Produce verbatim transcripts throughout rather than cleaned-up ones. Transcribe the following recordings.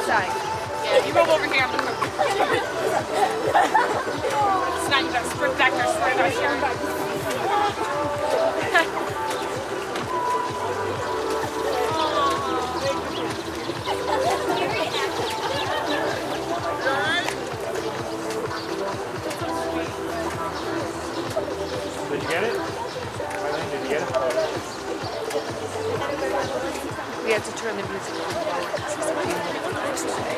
side. Yeah, you move over here. I'm gonna move. It's not, you gotta sprint back there, sprint back here. Did you get it? Eileen, did you get it? We have to turn the music on lower because he's being today.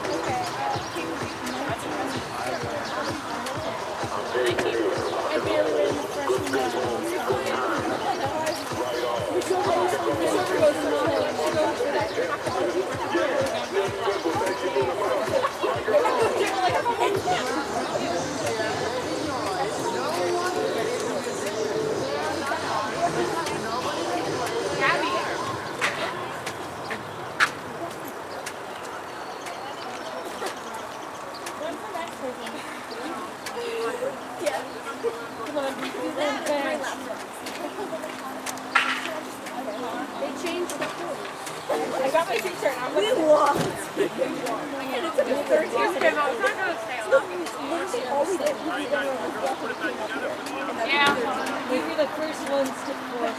I barely went in the They changed the food. I got my t-shirt and I'm like, we lost. And it's a third year. Yeah. We were the first ones to force.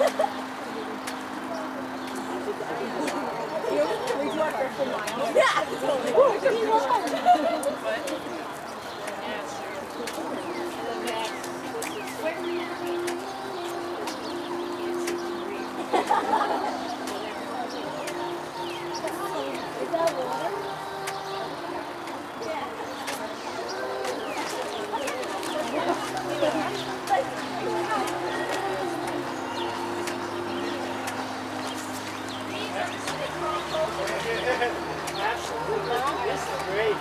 We walked our full mile. Yeah, totally. We won. Is that water? Great.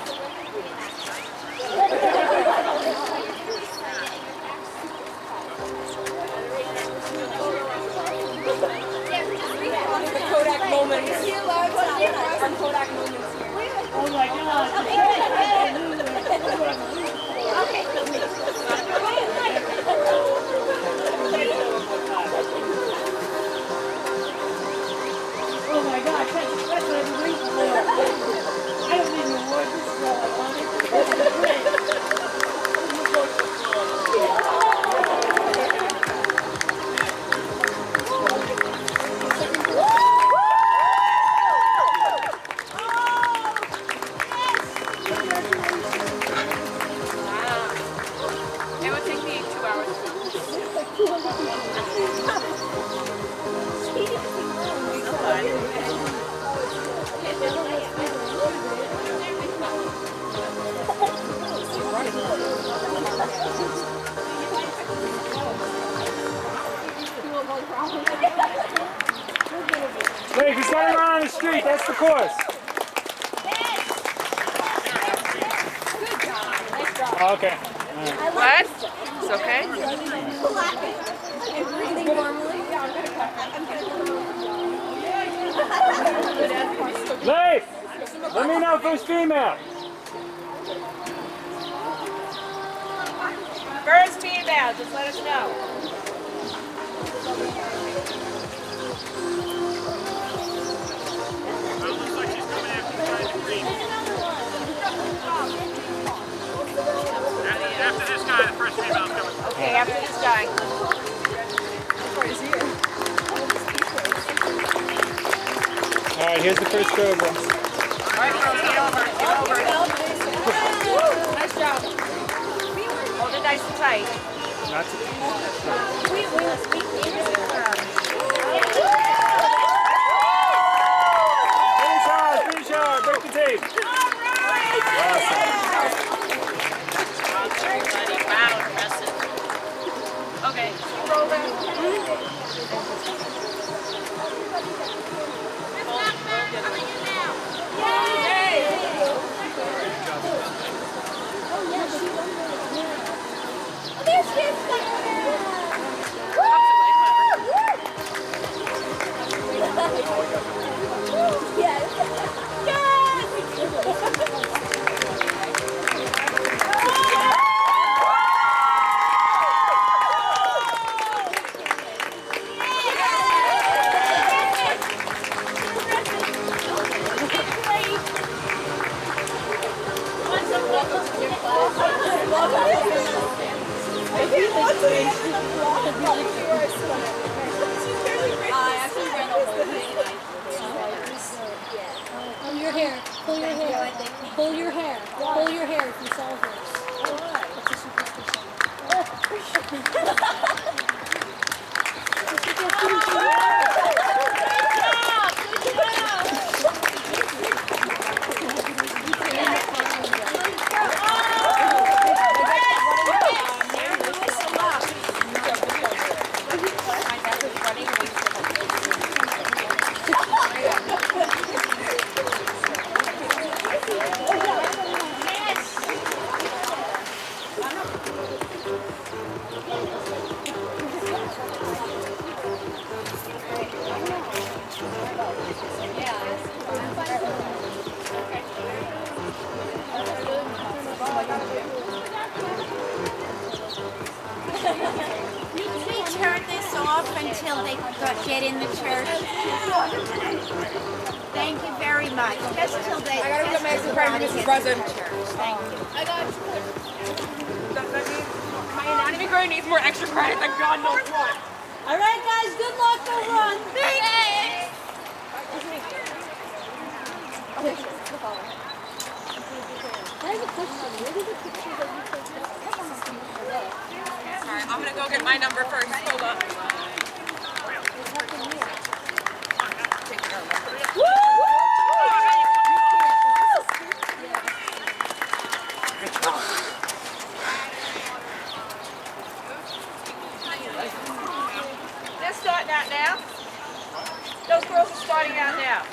Kodak moments. Our Kodak moments here. Oh my God. Oh my God, that's, that's what I've been waiting for. I don't need an award, this is all I wanted. This is great. It would take me two hours. Wait, he's running around on the street. That's the course. Oh, okay. Right. What? It's okay? I'm breathing normally. Leif! Let me know if there's female. First female, just let us know. Looks like she's coming after the green. After this guy, the first female's coming. Okay, after this guy. All right, here's the first cobra. All right, girls, get over, get over. Nice job. Hold it nice and tight. Not to... We, we, we came to the crowd. Finish hard, finish hard, break the tape. Awesome. Wow, impressive. Okay. Roll that. Yes. Yes. Pull your hair. Pull your hair. Pull your hair. Pull your hair if you saw hers. That's a superstition. They turn this off until they get in the church. Thank you very much. Just till they. I gotta go make some prime Missus President. Thank you. I got you. My anatomy grade needs more extra credit than God knows what. All right, guys. Good luck. Go run. Thanks. I have a question. Where did the picture that you took? Sorry, I'm gonna go get my number first. Hold up. They're starting out now. Those girls are starting out now.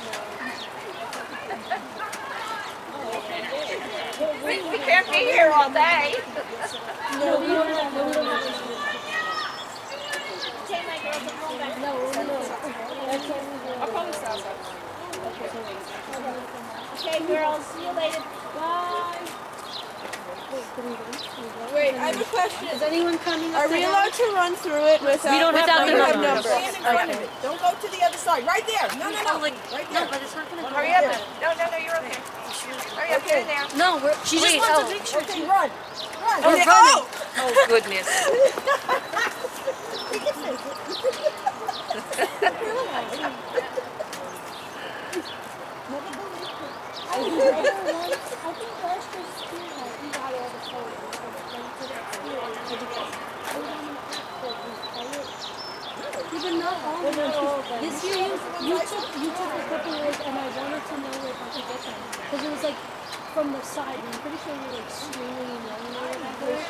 we, we can't be here all day. No, we don't have no. No, no. I'll call this out. Okay, girls. See you later. Bye. Wait, I have a question. Is anyone coming up Are to we help? allowed to run through it without, We don't have without the the number. number? Stand Stand in front of it. Don't go to the other side. Right there. No, no, no. Right there. But it's not going to Hurry up. No, no, no, you're okay. Hurry up, get in there. No, we're, she just wants a picture. Okay, run. Run. Oh, Okay, running. Oh, goodness. I think last year's school night, we got all the photos. Even not all of them. This year, you, you took you took a couple of those, and I wanted to know if I could get them because it was like from the side. And I'm pretty sure you were like screaming and yelling or whatever.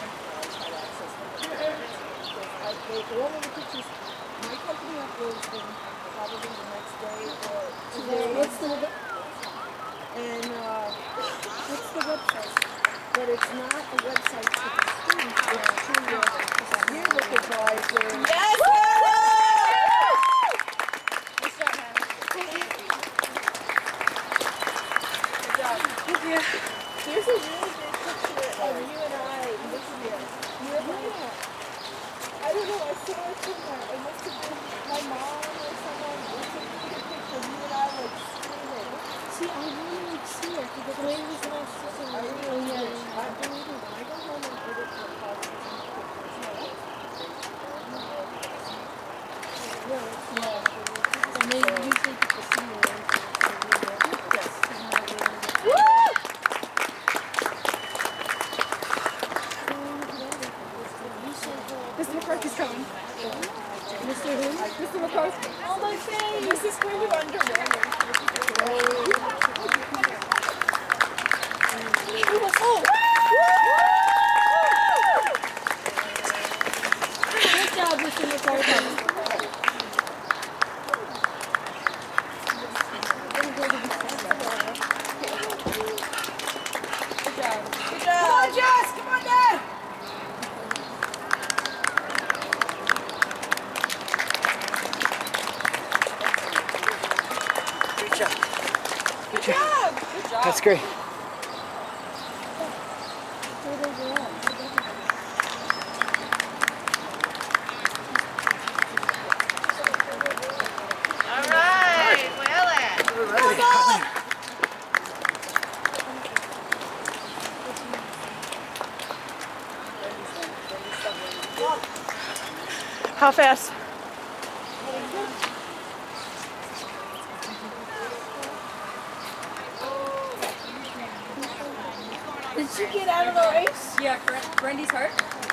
All of the pictures, my company uploads them probably the next day or So today. what's the And uh, what's the website? but it's not a website for the students, it's to your yearbook advisor. Yes, Here's a really good picture of you and I this year. You're like, I don't know, I saw it somewhere. It must have been my mom or someone. It took a picture of you and I like screaming. See, I really like see it because the way it was last season. I Oh really yeah. I believe it. When I go home and edit my posts and pictures. Yeah. And they usually get to see it. Mister McCarthy's coming. Mister Who? Mister McCarthy. Oh my face! This is kind of underwhelming. Good job, Mister McCarthy. Good job. Come on, Jess. Come on down. Good job. Good job. Good job. That's great. All right, well, We're ready. How fast? Did she get out of the race? Yeah, Brandy's hurt.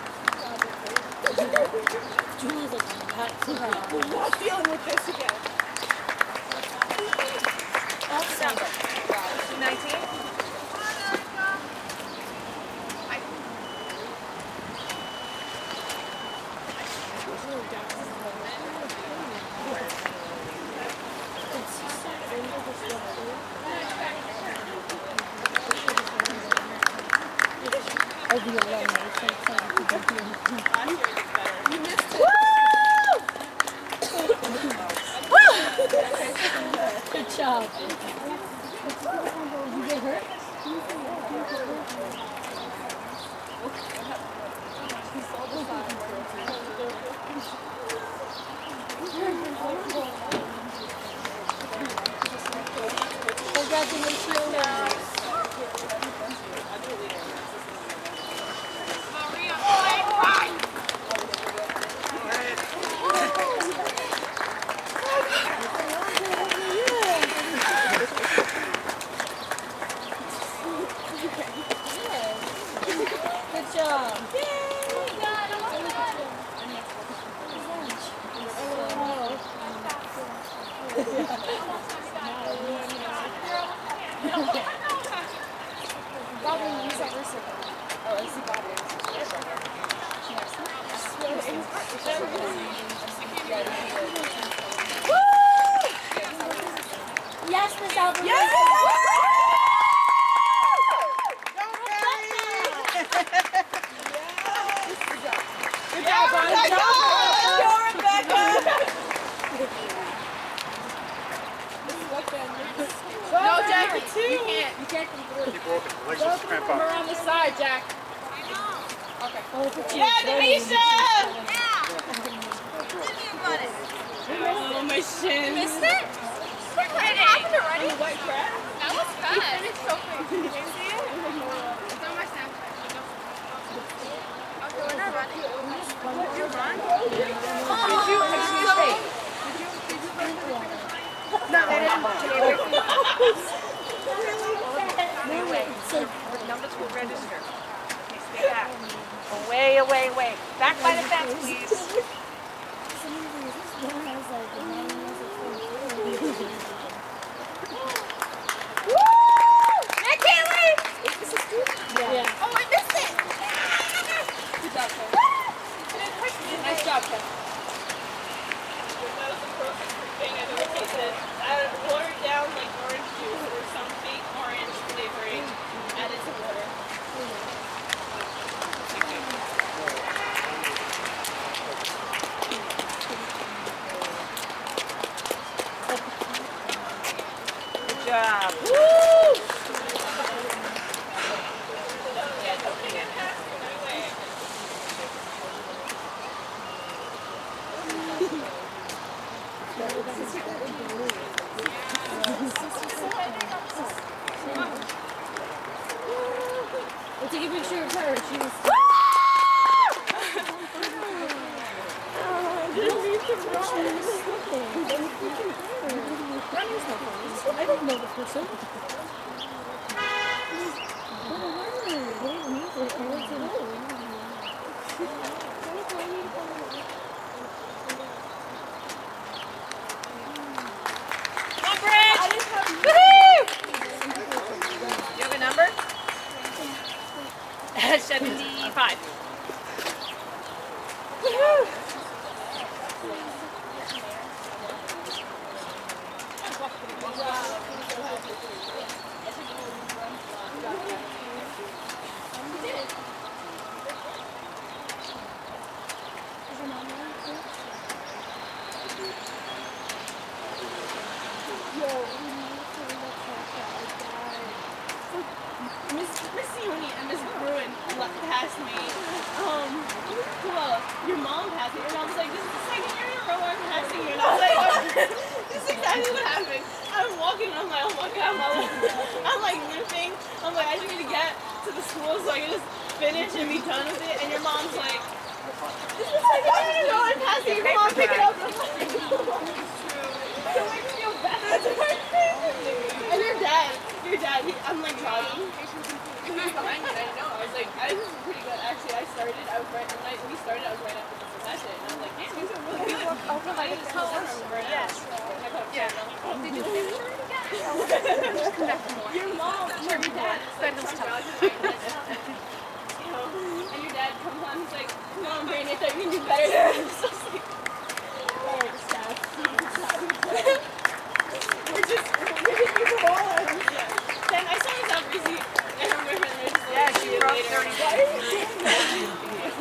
Julie's like, that's I'm not dealing with this again. Number. nineteen? I'll be alone. I'm so excited to go here. You missed it. Good job. You get hurt? Congratulations. Good job. Bobby, use that wrist. Oh, I see Bobby. Yes, Miss Alvarez. Yes! Good job, Rebecca! Let's go, Rebecca! No, Jack, two. You can't. You can't come through. Keep walking. Legs Go will come cramp up. around the side, Jack. Oh, it's a Yeah, Denisha! Oh, my shin. Missed it? What happened already? White crab? That was fast. It's so quick. Did you see it? It's on my Snapchat. Okay, we're not running. Did you run? Did you, excuse me. No, they didn't. No way. It's like, Number two register. Okay, stay back. Away, away, away. Back by the fence, please. some of these, this one has like a nine years of fun. I can't wait! Yeah. Oh, I missed it! Good job, Ken. Nice job, Ken. That was the perfect thing I've ever tasted. Add watered down like orange juice or some fake orange flavoring added to water. Good job. We'll take a picture of her. She was. I didn't know the person. You have a number? seventy-five. Woohoo! Miss Miss Sioni and Miss Bruin left past me. Um, well, your mom passed me. Your mom's like, this is the second year in a row I'm passing you. And I was like, oh, this is exactly what happened. I'm walking and I'm like, oh my god, I'm like, I'm like limping. I'm like, I just need to get to the school so I can just finish and be done with it. And your mom's like, This is like, I don't know I'm passing. Come on, pick it up. Don't make me feel bad. And your dad, your dad, he, I'm like jogging. He was behind me, and I know. I was like, I was pretty good. Actually, I started, I was right, when I, we started, I was right after the session. And I was like, man, these are really good. Over like a color. Yes. Yeah. Did you say it again? Just come back for more. Your mom, your dad, But it was tough. you know, and your dad comes on, he's like, come on, Brandon, I thought you could do better than this. I was like, oh, just stop. We're just, we're just, you come on. Yeah. Then I saw his out receipt, and I'm with her, and Yeah, she broke thirty. Why are you doing that?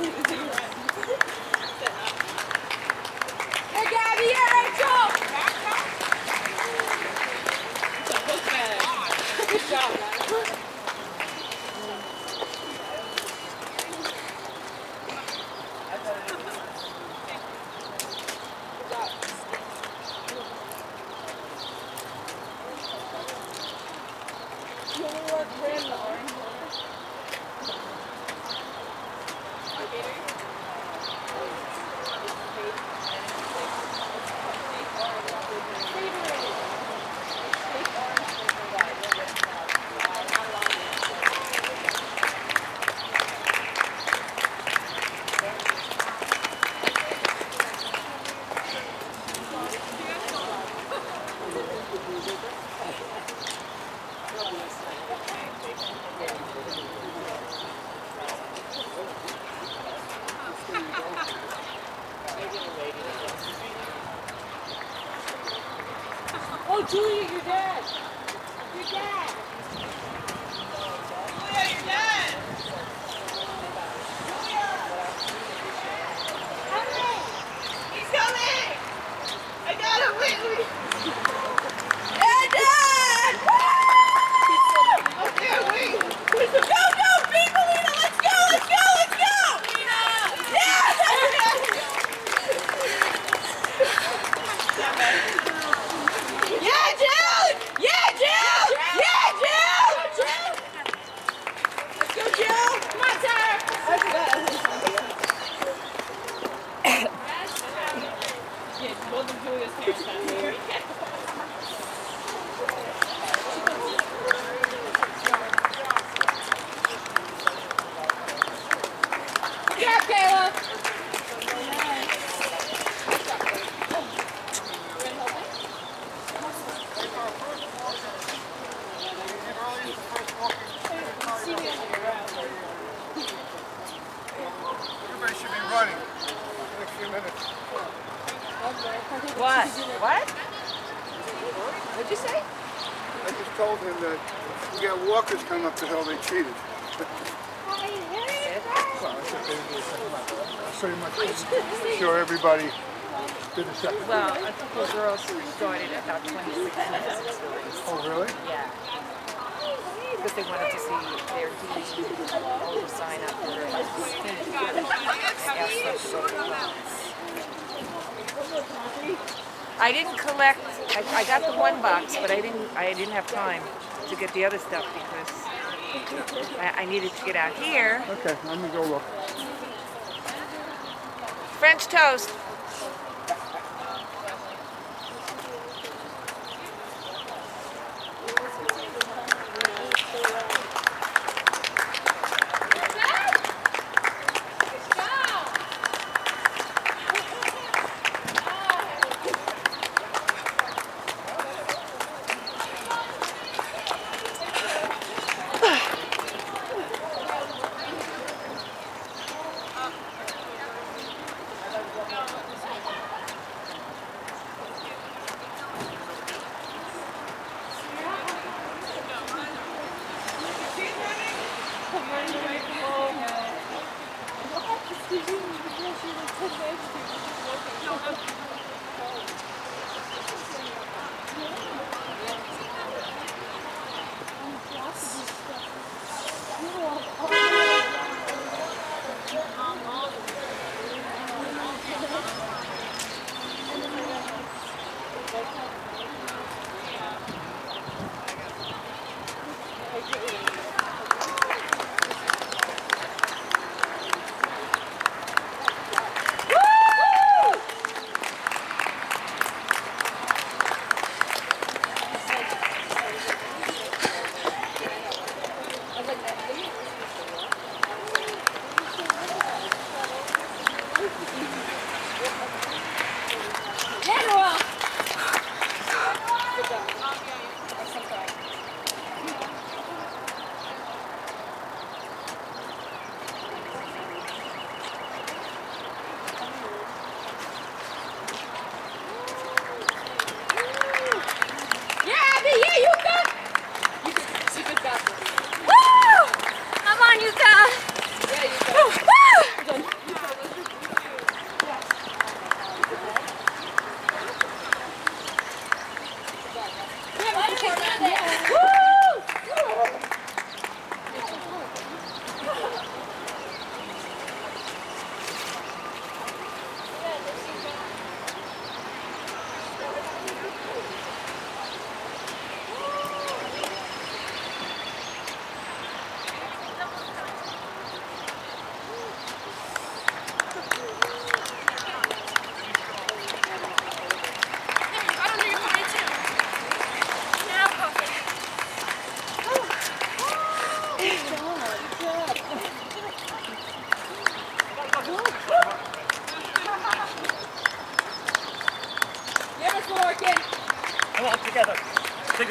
Hey, Gabby, hey, Rachel! So, book bag. Good job, man. Oh, Julia, your dad. Your dad. Julia, your dad. He's coming! I got him! Wait, wait! Yeah, Dad! Up there, wait! Go, go! Beat Melina! Let's go! Let's go! Let's go! Yeah! Yeah, Jill! Yeah, Jill! Yeah, Jill! Let's go, Jill! Come on, Tyler! I forgot. Yeah, both of Julia's parents got married. Good job, Kayla! Everybody should be running in the next few minutes. What? What? What'd you say? I just told him that if we get walkers coming up the hill, they cheated. Well, I said they did so much. Sure, everybody did the second. Well, a couple of girls started about twenty-six minutes. Oh, really? Yeah. Because they wanted to see their D all to sign up for their I didn't collect. I, I got the one box, but I didn't. I didn't have time to get the other stuff because I, I needed to get out here. Okay, let me go look. French toast.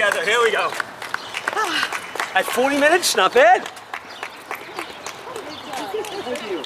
together. Here we go. At forty minutes, not bad. Thank you.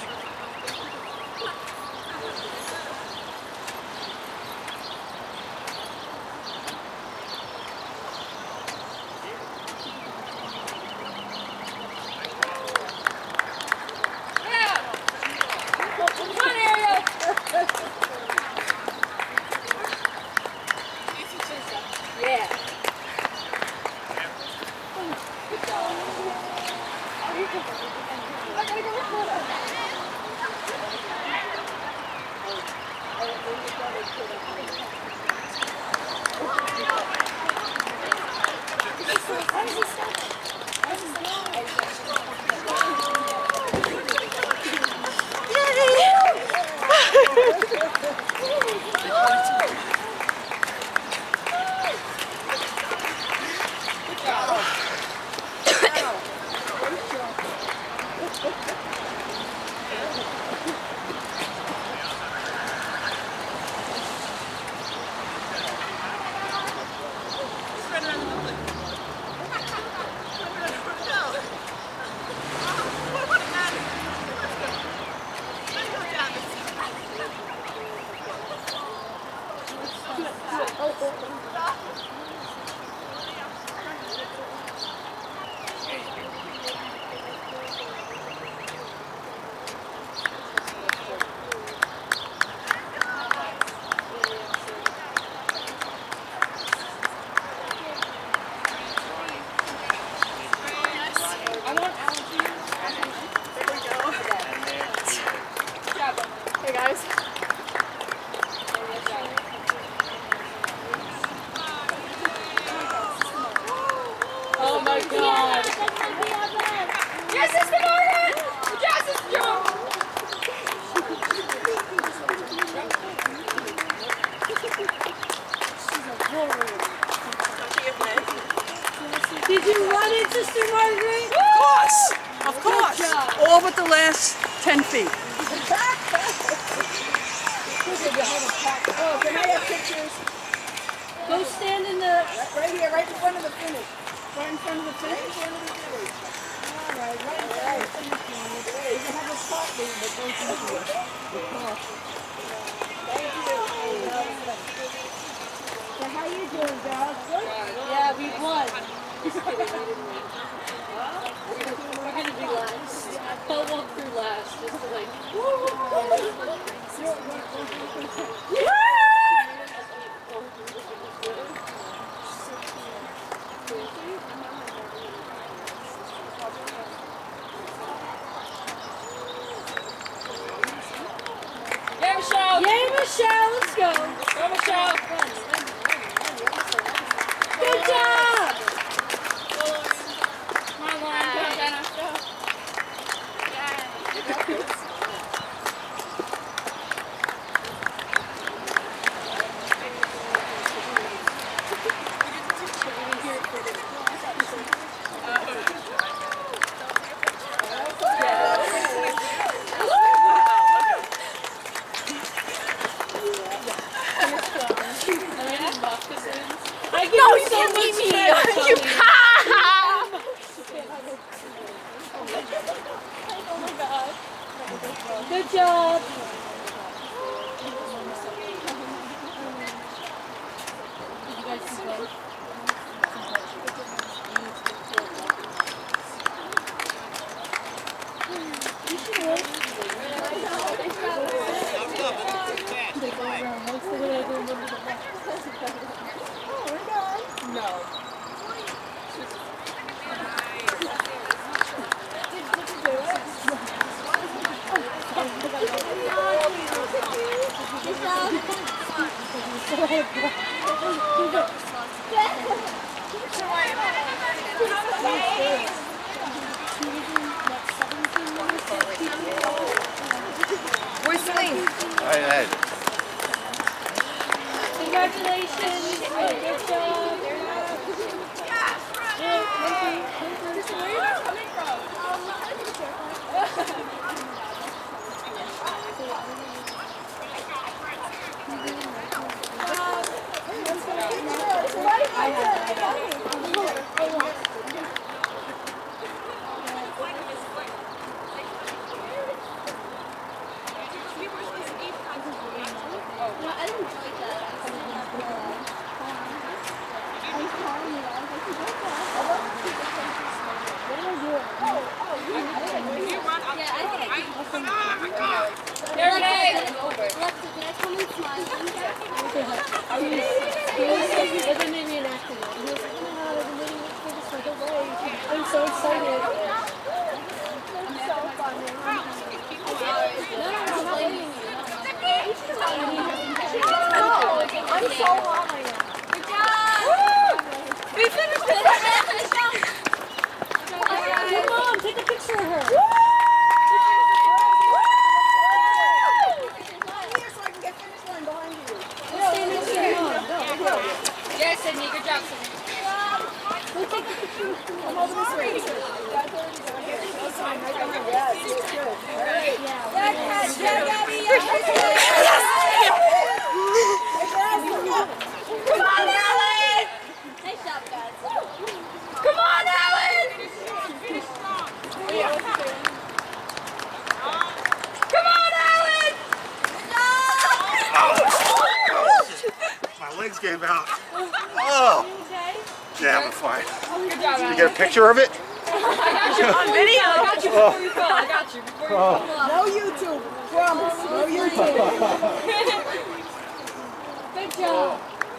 Did you run it, Sister Margaret? Of course! Of course! All but the last ten feet. Oh, can I have pictures? Go stand in the... Right here, right in front of the finish. Right in front of the finish? Right in front of the finish. All right, right in front of the finish line. You can have a spot lead, but don't do it. Thank you. So how you doing, girls? Good? Yeah, we won. We're going to be last. I'll walk through last, just to like... Yay, Michelle! Yay, Michelle! Let's go! Go, Michelle! Good job! Come on, Lauren. Come on, Jenna. I give no, you so can't beat me! You can't! Oh my god. Good job! Did you guys see both? You should win. What's the way I go remember the No. Where's Celine? Right ahead. Congratulations! Good job! I have guys come and smile. He was, he was, it made me an accident. He was like, oh my god, I've been waiting for this for the whole day. I'm so excited. It's so funny. No, no, no, I'm not blaming you. I'm so hot right now. Good job! We finished it! Finish strong! Your mom, take a picture of her. Here so I can get finish line behind you. Stand next to your mom. Go, go. Yes, Sydney. Good job, Sydney. Go take a picture with your Come mom. over this way. That's already done here. No sign right behind you. Yes, it's good. All right. Yeah. Come on, Alan! Nice job, guys. Come on, Alan! Come on, Alan! My legs gave out. Oh. Yeah, I'm fine. Good job, You Alan. get a picture of it? I got you on video. I got you before you fell. I got you before you fell. No YouTube. Promise. No YouTube. Good job.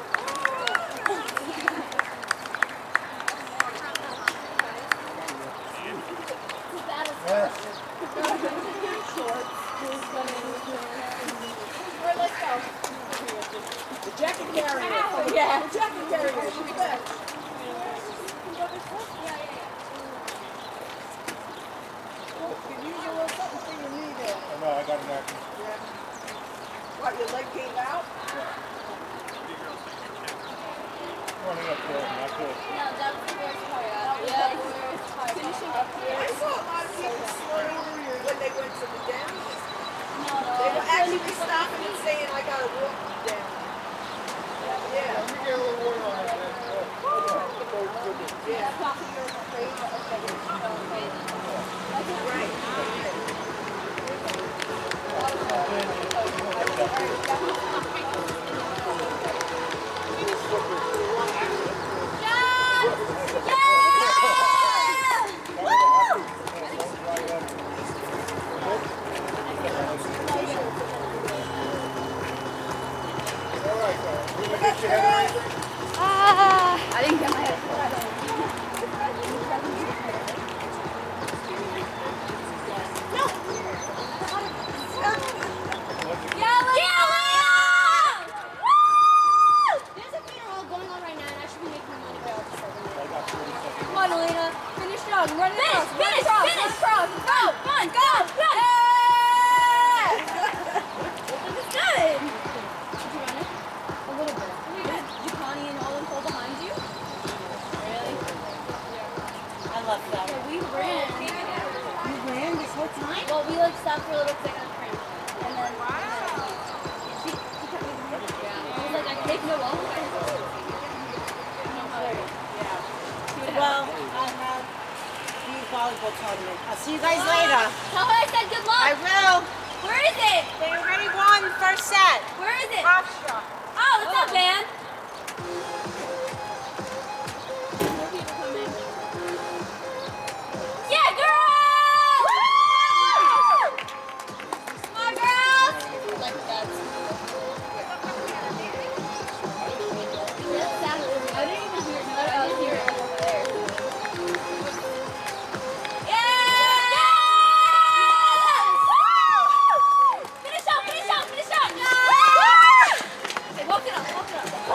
Alright, let's go. The jacket carrier. Yeah, the jacket carrier. She's back. Can you use a little something for your knee there? Oh, no, I got an accident. Yeah. What, your leg came out? Running up there, not good. No, that was the worst part. Yeah, the worst part. Finishing up here. I saw a lot of people slowing when they went to the dam. No, They were actually stopping and saying, I gotta walk down. Yeah. Let me get a little water on it, man. Yeah. Right. I didn't get my head. There's a funeral going on right now, and I should be making my money back. Come on, Elena. Finish strong. Run it across. Finish, Run finish, across. finish. Cross. Go, run, go, go. It's good. Did you run it? A little bit. Did Connie and Olin pull behind you? Really? I love that. Yeah, we ran. You ran this whole time? Well, we like stopped for a little second frame. And then, wow. She, she kept moving. I was like, I can take no longer. Well, I have the volleyball tournament. I'll see you guys later. Tell her I said good luck. I will. Where is it? They already won the first set. Where is it? Half shot. Oh, what's up, man? Yeah, girls! Come on, girls! Like that. I didn't even hear it. I didn't hear it over there. Yeah! Finish up, finish up, finish up! Okay, walk it up, walk it up.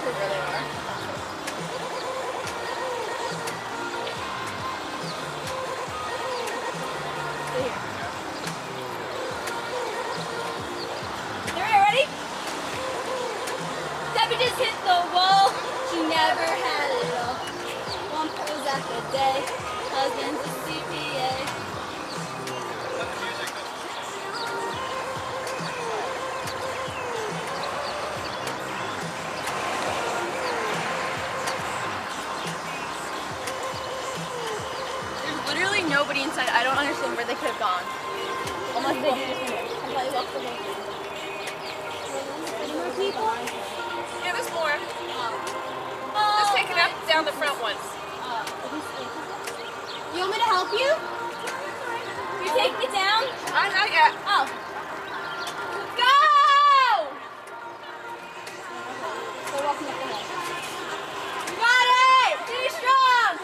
exactly where they are. Ready? Debbie just hit the wall. She never had it all. One pose at the day. Husband's a C P A. There's literally nobody inside. I don't understand where they could have gone. Unless they did just Somebody walked away. Any more people? Yeah, there's more. Oh, Just taking up down the front ones. you want me to help you? You're taking it down? Uh, not yet. Oh. Go! They're walking up the hill. You got it! Stay strong!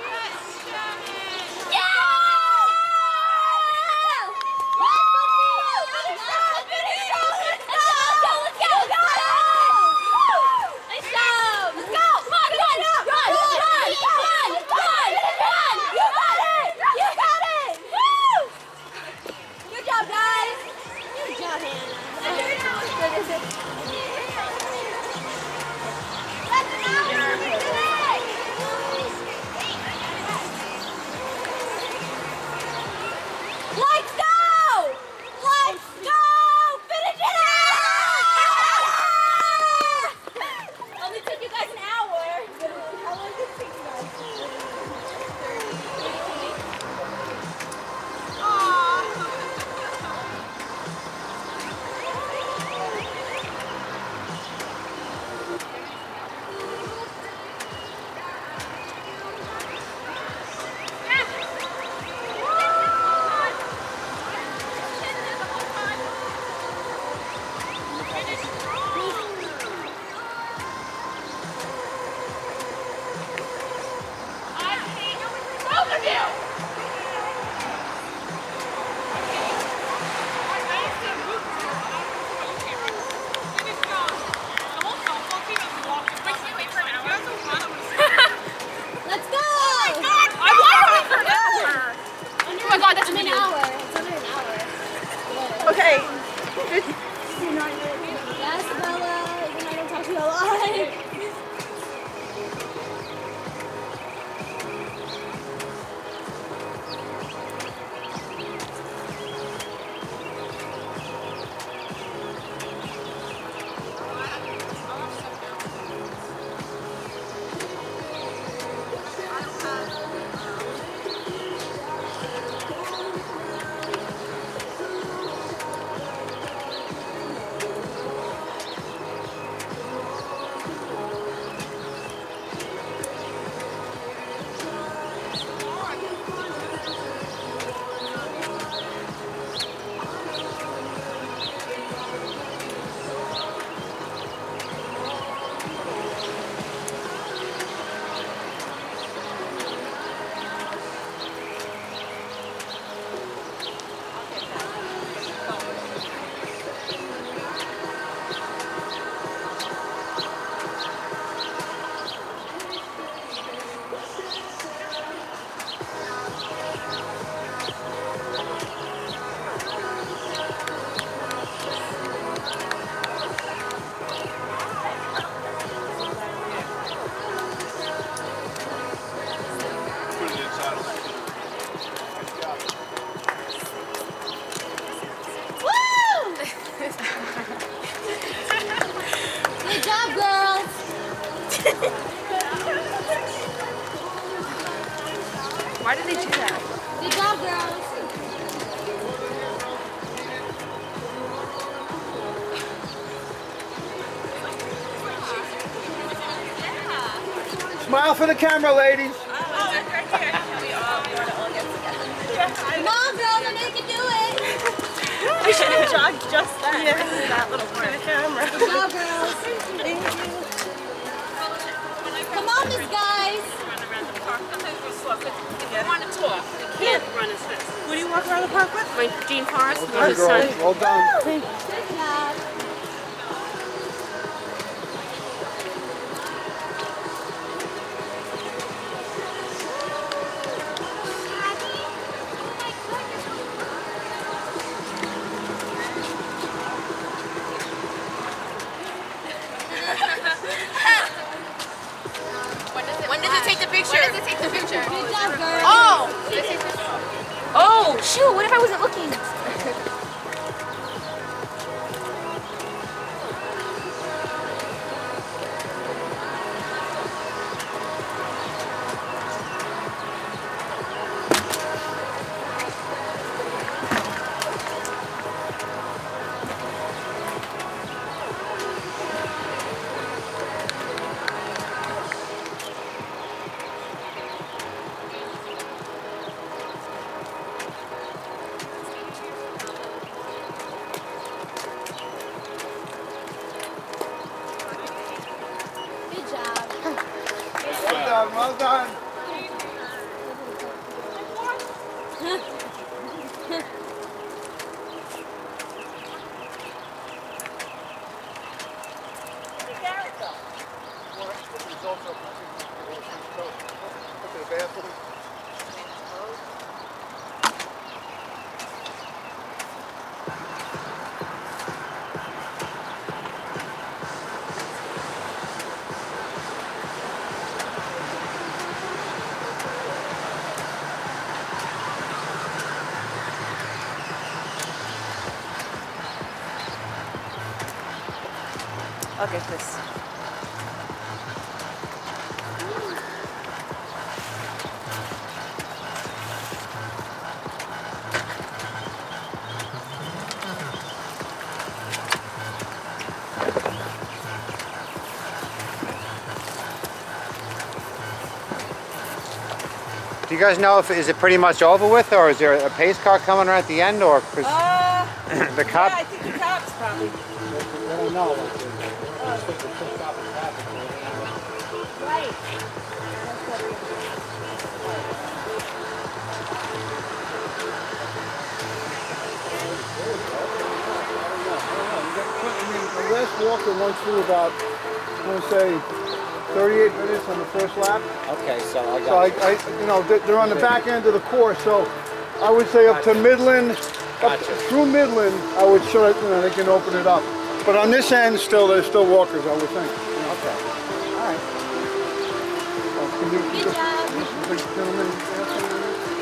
Yeah! Let's go! Let's go! Finish it! Only took you guys an hour. How long did it take you guys? Let's go! I want it for an hour. Oh my god, that's An a hour. It's under an hour. Okay. Yes, Bella. Even though I don't talk to you a lot. Good job, girls. Why did they do that? Good job, girls. Smile for the camera, ladies. Come on, girls. I know you can do it. We should have jogged just that. Yeah. That little part of the camera. Good job, girls. Thank you. Come on, Miss Guys. I want to talk. I can't run as fast. What do you walk around the park with? My Gene Forrest, Well my done, son. girls. Well done. Good job. Good job, girl. Oh! Oh, shoot, what if I wasn't looking? Well done. I'll get this. Do you guys know if is it pretty much over with, or is there a pace car coming right at the end, or cause Uh, the cop? yeah, I think the cops probably. I don't know. Right. The last walker went through about, I want to say, thirty-eight minutes on the first lap. Okay, so I got. So I, I you know, they're they're on the back end of the course, so I would say up to Midland, up Gotcha. through Midland, I would sure, you know, they can open it up. But on this end, still, there's still walkers, I would think. Okay. All right. Uh, can you, Good just- job. this gentleman answer this?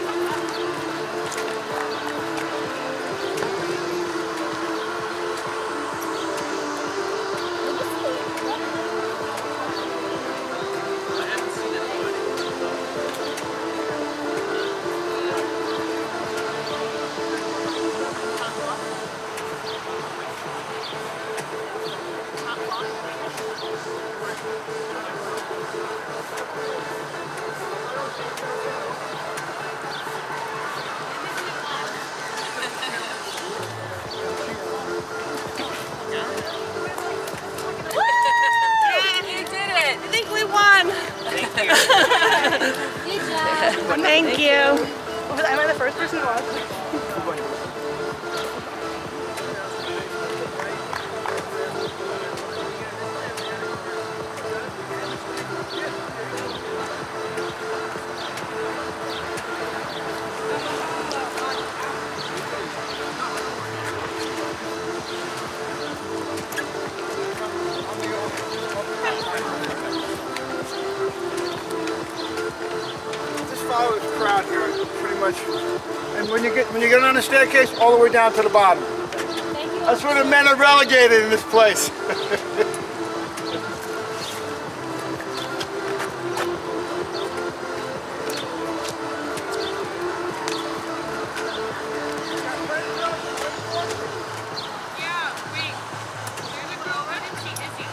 You did it! I think we won. Good job. Thank you. Am I the first person to watch? Just follow this crowd here, pretty much. And when you get when you get on the staircase, all the way down to the bottom. Thank you. That's where the men are relegated in this place. Yeah, wait. There's a girl right and she isn't.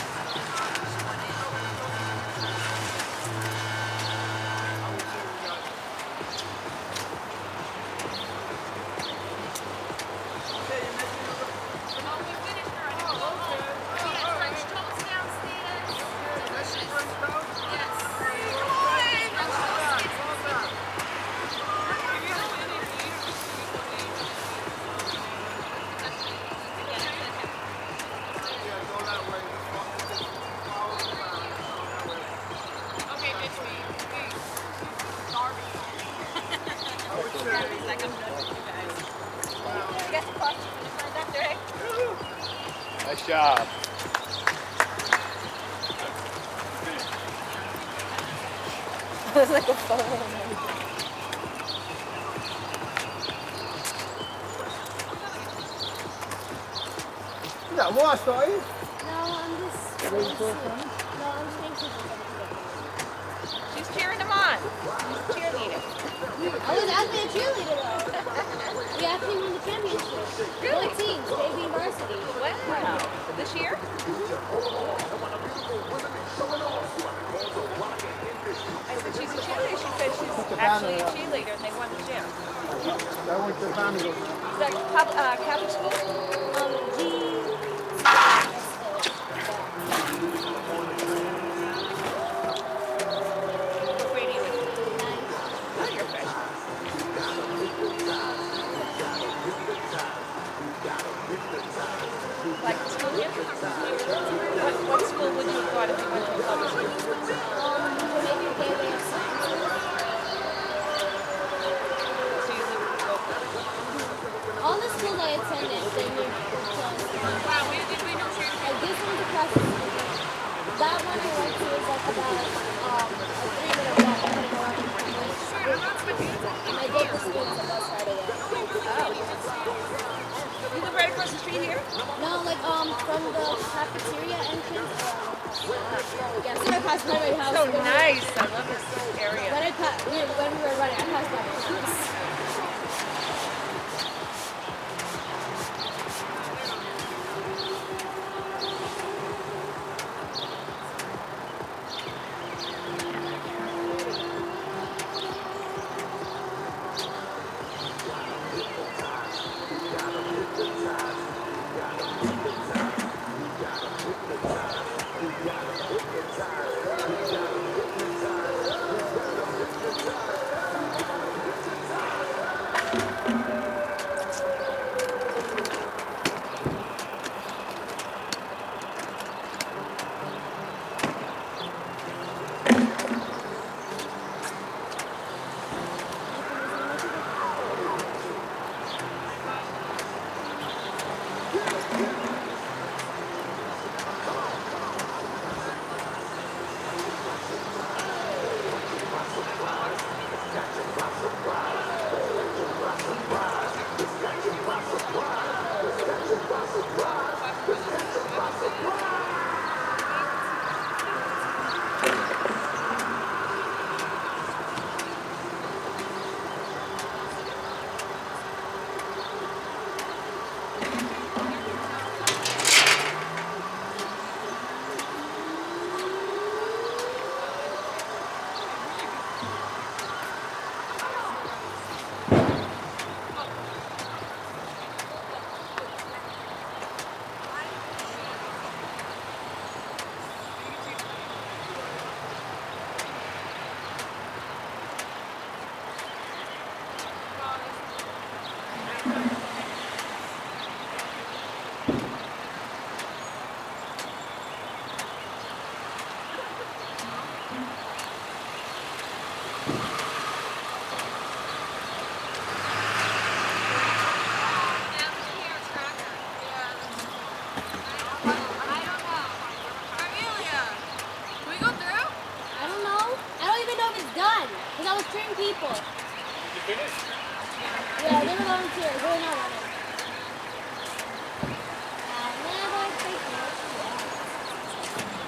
Okay, bitch me. Hey, Darby. Darby's like, I'm done with you guys. I guess the question is find out direct. Nice job. was like a phone. You got lost, are you? No, I'm just. Ready for it? No, I'm just anxious. She's cheering them on. She's cheerleading. I was actually a cheerleader though. We actually won the championship. Really? Both teams, J V and varsity. Wow. This year? I said she's a cheerleader. She said she's actually a cheerleader and they won the gym. I went to the family. Is that pub, uh, Catholic school? Um, G. What grade are you in? Oh, you're a freshman. Like the school here? What, what school would you have gone if you went to a public school? Maybe Gateway of Science. So you live in Boca. All the schools I attended, they were close. Wow, where did we know she Like this one's across the street. That one I went to was like about um, a three minute walk. I'm gonna go out and find it. And I did the school to bus ride again. You live right across the street here? No, like um from the cafeteria entrance. Um, yeah, so I passed by my house. So nice. I love this area. When I pa- when we were running, I passed by my house. People. Did you finish? Yeah, they were volunteers. They were not running. I never take much rest.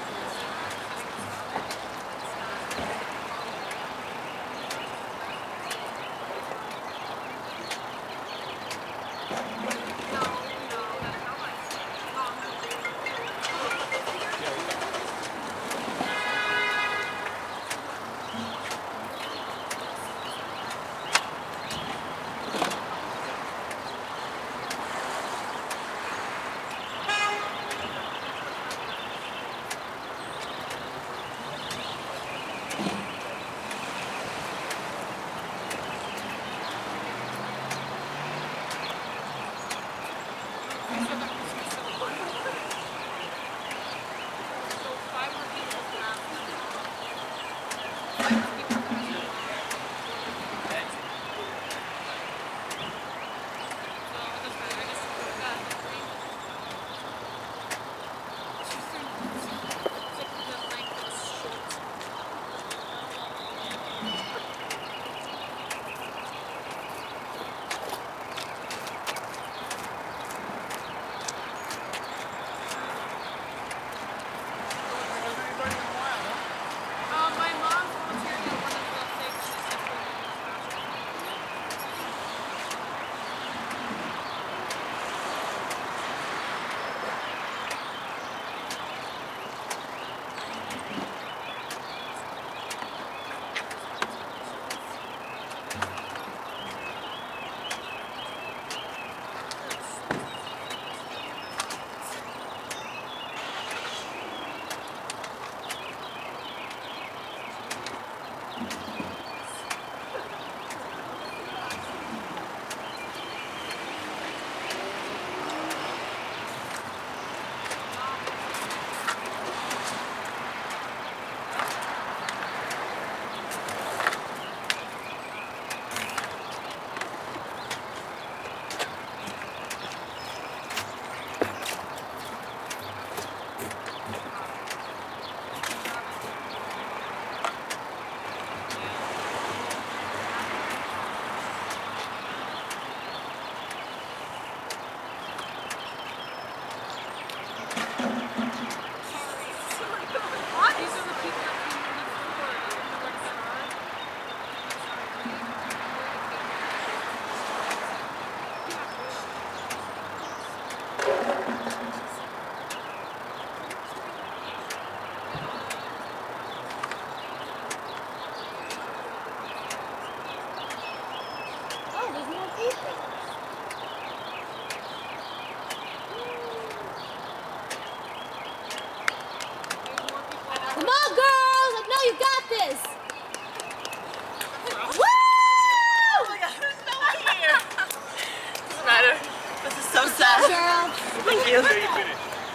Woo! Oh my God, there's no one here. Doesn't matter. This is so sad. Girl. Thank you. There you finish.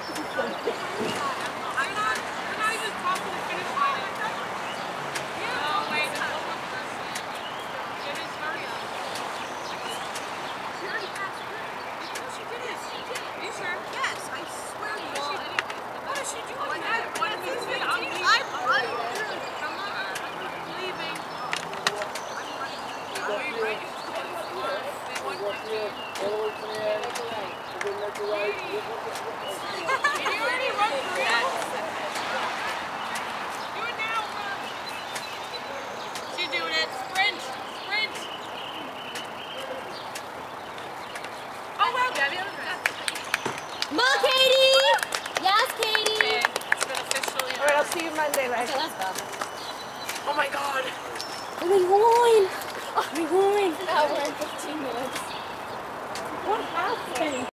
Come on, Katie! Yes, Katie! Alright, I'll see you Monday, right? Okay, let's go. Oh my God. Oh, we won! Oh, we won! An hour and fifteen minutes. What happened?